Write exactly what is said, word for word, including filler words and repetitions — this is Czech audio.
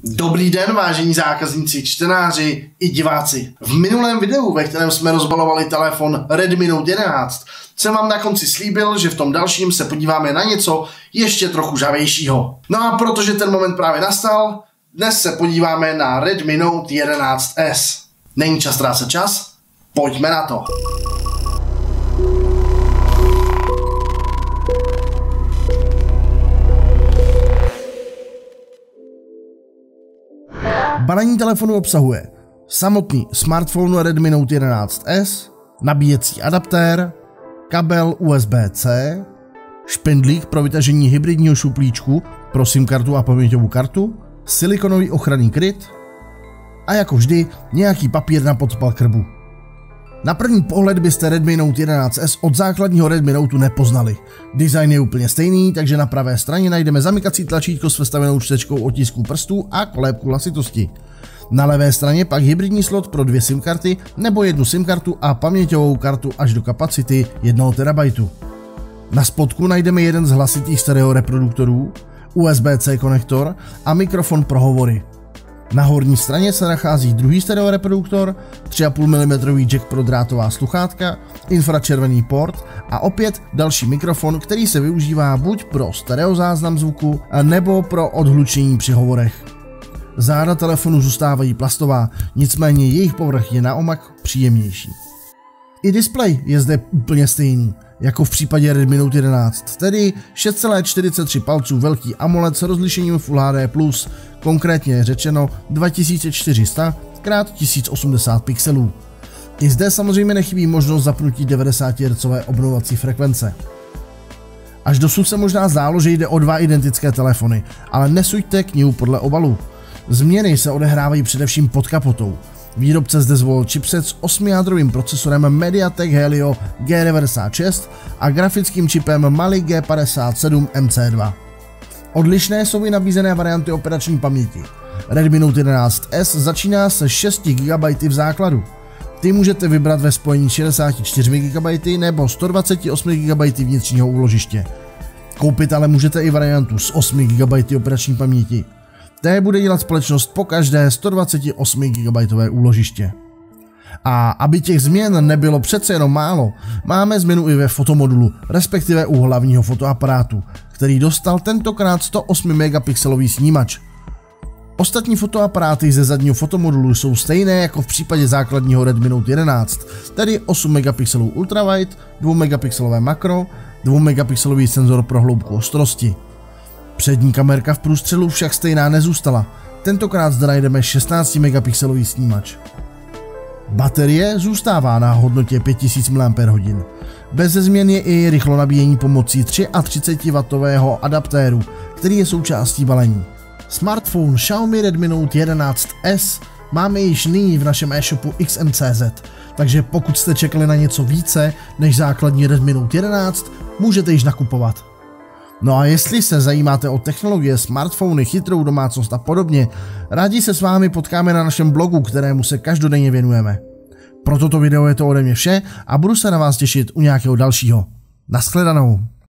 Dobrý den, vážení zákazníci, čtenáři i diváci. V minulém videu, ve kterém jsme rozbalovali telefon Redmi Note jedenáct, jsem vám na konci slíbil, že v tom dalším se podíváme na něco ještě trochu žavějšího. No a protože ten moment právě nastal, dnes se podíváme na Redmi Note jedenáct S. Není čas ztrácet čas, pojďme na to. Balení telefonu obsahuje samotný smartphone Redmi Note jedenáct S, nabíjecí adaptér, kabel U S B C, špendlík pro vytažení hybridního šuplíčku pro SIM kartu a paměťovou kartu, silikonový ochranný kryt a jako vždy nějaký papír na podpal krbu. Na první pohled byste Redmi Note jedenáct S od základního Redmi Note nepoznali. Design je úplně stejný, takže na pravé straně najdeme zamykací tlačítko s vestavenou čtečkou otisků prstů a kolébku hlasitosti. Na levé straně pak hybridní slot pro dvě SIM karty nebo jednu SIM kartu a paměťovou kartu až do kapacity jednoho terabajtu. Na spodku najdeme jeden z hlasitých stereo reproduktorů, U S B C konektor a mikrofon pro hovory. Na horní straně se nachází druhý stereo reproduktor, tři a půl milimetru jack pro drátová sluchátka, infračervený port a opět další mikrofon, který se využívá buď pro stereo záznam zvuku, nebo pro odhlučení při hovorech. Záda telefonu zůstávají plastová, nicméně jejich povrch je na omak příjemnější. I displej je zde úplně stejný, jako v případě Redmi Note jedenáct, tedy šest celá čtyřicet tři palců velký AMOLED s rozlišením Full H D plus, konkrétně řečeno dva tisíce čtyři sta krát tisíc osmdesát pixelů. I zde samozřejmě nechybí možnost zapnutí devadesát hertzů obnovovací frekvence. Až dosud se možná zdálo, že jde o dva identické telefony, ale nesuďte knihu podle obalu. Změny se odehrávají především pod kapotou. Výrobce zde zvolil chipset s osmijádrovým procesorem Mediatek Helio G devadesát šest a grafickým čipem Mali G padesát sedm M C dva. Odlišné jsou i nabízené varianty operační paměti. Redmi Note jedenáct S začíná se šesti gigabajty v základu. Ty můžete vybrat ve spojení šedesát čtyři gigabajtů nebo sto dvacet osm gigabajtů vnitřního úložiště. Koupit ale můžete i variantu s osmi gigabajty operační paměti. Té bude dělat společnost po každé sto dvacet osm gigabajtové úložiště. A aby těch změn nebylo přece jenom málo, máme změnu i ve fotomodulu, respektive u hlavního fotoaparátu, který dostal tentokrát sto osm megapixelový snímač. Ostatní fotoaparáty ze zadního fotomodulu jsou stejné jako v případě základního Redmi Note jedenáct, tedy osm megapixelů ultrawide, dva megapixelové makro, dva megapixelový senzor pro hloubku ostrosti. Přední kamerka v průstřelu však stejná nezůstala, tentokrát zde najdeme šestnáct megapixelový snímač. Baterie zůstává na hodnotě pět tisíc miliampérů hodin. Bez změn je i rychlo nabíjení pomocí třicet tři wattového adaptéru, který je součástí balení. Smartphone Xiaomi Redmi Note jedenáct S máme již nyní v našem e-shopu X M tečka cé zet, takže pokud jste čekali na něco více než základní Redmi Note jedenáct, můžete již nakupovat. No a jestli se zajímáte o technologie, smartfony, chytrou domácnost a podobně, rádi se s vámi potkáme na našem blogu, kterému se každodenně věnujeme. Pro toto video je to ode mě vše a budu se na vás těšit u nějakého dalšího. Nashledanou.